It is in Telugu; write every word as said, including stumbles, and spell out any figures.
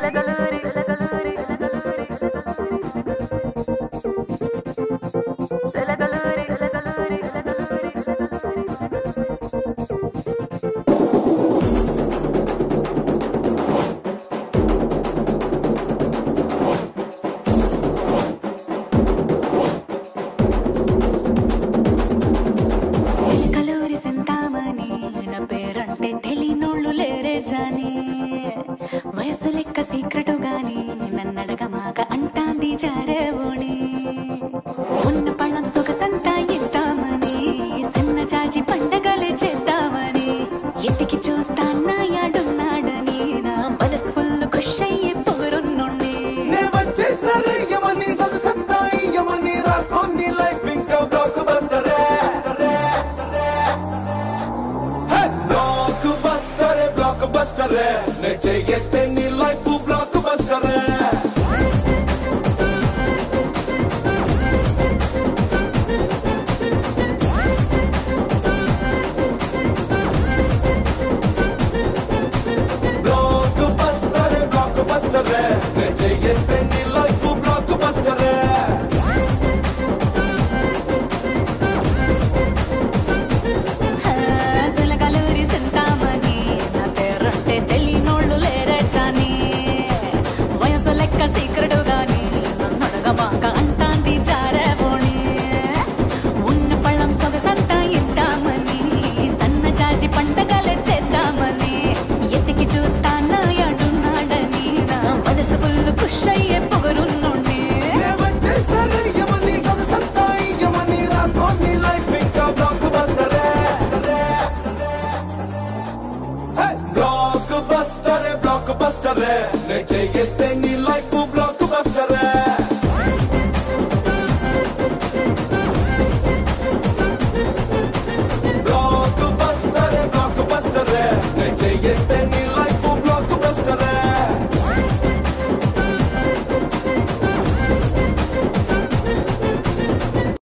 వయసు లెక్క సీక్రెటు గాని నన్నడగమాక అంటాంది జారేవోణి ఉన్న పళ్ళం సొగసంతా ఇద్దామని సన్న జాజి పండగలే చేద్దామని ఎతికి చూస్తా నాయాడున్నాడని నా మనసు ఫుల్ ఖుష్ అయ్యే పొగరున్నుండి వచ్చేసరయ్యమని సొగసంతా ఇయ్యమని రాసుకోండి లైఫ్ ఇంకా బ్లాక్ బస్టరే బ్లాక్ బస్టరే బ్లాక్ బస్టరే నే చేస్తే నీ లైఫ్ బ్లాక్